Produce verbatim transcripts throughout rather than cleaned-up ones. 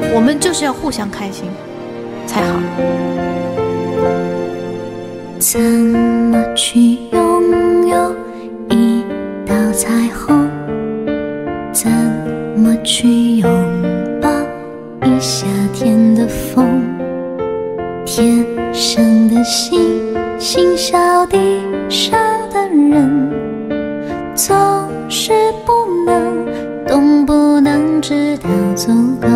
我们就是要互相开心才好。 怎么去拥有一道彩虹？怎么去拥抱一夏天的风？天生的心，心小地上的人，总是不能懂，不能知道足够。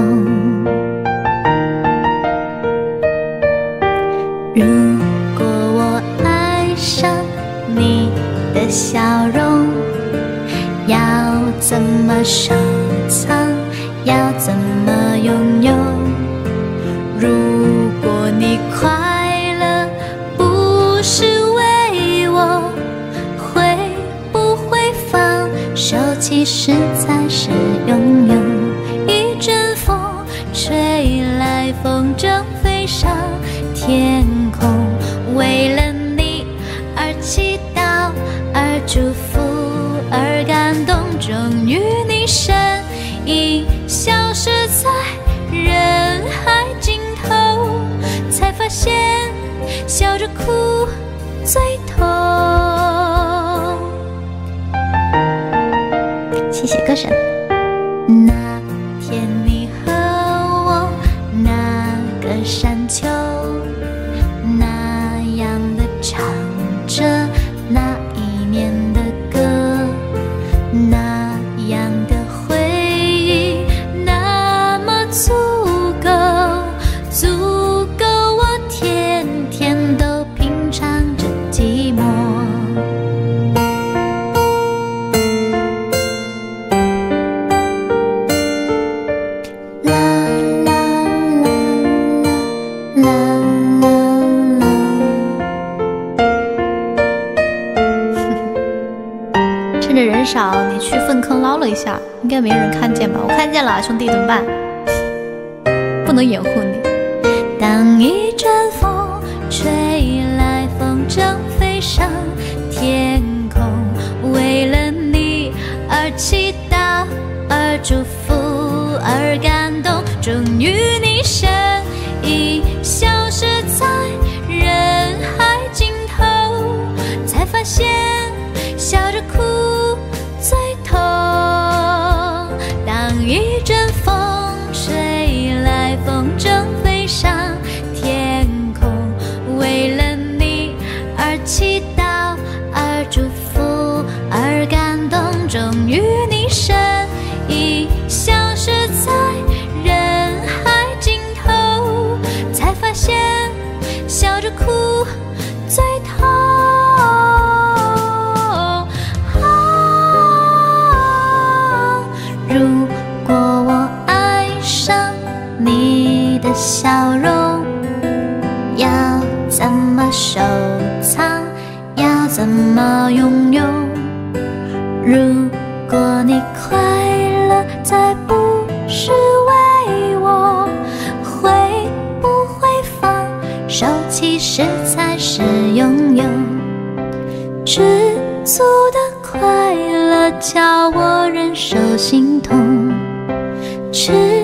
如果我爱上你的笑容，要怎么收藏？要怎么拥有？如果你快乐不是为我，会不会放手？其实才是拥有。一阵风吹来，风筝飞上天空，为了你而祈祷，而祝福，而感动。终于你身影消失在人海尽头，才发现笑着哭最痛。谢谢歌神。那天你和我，那个山丘，那样的唱着那一年的歌，那样的回忆，那么足够，足够我天天都品尝着寂寞。啦啦啦啦啦啦。 趁着人少，你去粪坑捞了一下，应该没人看见吧？我看见了，兄弟怎么办？不能掩护你。 当一阵风吹来，风筝飞上天空，为了你而祈祷，而祝福，而感动。终于你身影消失在人海尽头，才发现笑着哭最痛。当一阵风吹来，风筝飞上天空，为了你而祈祷，而祝福，而感动。终于你身影消失在人海尽头，才发现笑着哭最痛。如果我爱上你的笑容，要怎么收藏？要怎么拥有？如果你快乐再不是为我，会不会放手？其实才是拥有。知足的快乐叫我忍受心痛，知